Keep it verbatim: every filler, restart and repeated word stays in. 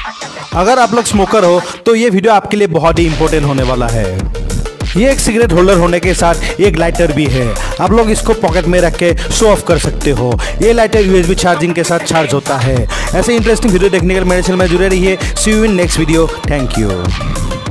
अगर आप लोग स्मोकर हो तो ये वीडियो आपके लिए बहुत ही इंपॉर्टेंट होने वाला है। ये एक सिगरेट होल्डर होने के साथ एक लाइटर भी है। आप लोग इसको पॉकेट में रख के शो ऑफ कर सकते हो। ये लाइटर यूएसबी चार्जिंग के साथ चार्ज होता है। ऐसे इंटरेस्टिंग वीडियो देखने के लिए मेरे चैनल में जुड़े रहिए। See you in next video. Thank you.